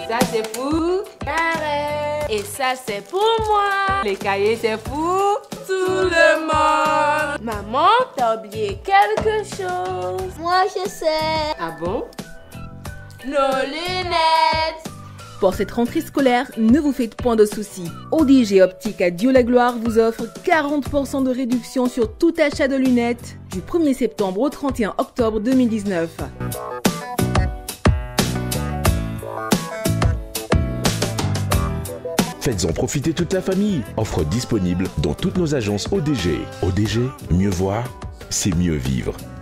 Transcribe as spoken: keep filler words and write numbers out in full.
Ça c'est pour Karen. Et ça c'est pour moi. Les cahiers c'est pour tout le monde. Maman, t'as oublié quelque chose. Moi je sais. Ah bon? Nos lunettes. Pour cette rentrée scolaire, ne vous faites point de soucis. O D G Optique à Dieu-la-Gloire vous offre quarante pour cent de réduction sur tout achat de lunettes du premier septembre au trente et un octobre deux mille dix-neuf. Faites-en profiter toute la famille. Offre disponible dans toutes nos agences O D G. O D G, mieux voir, c'est mieux vivre.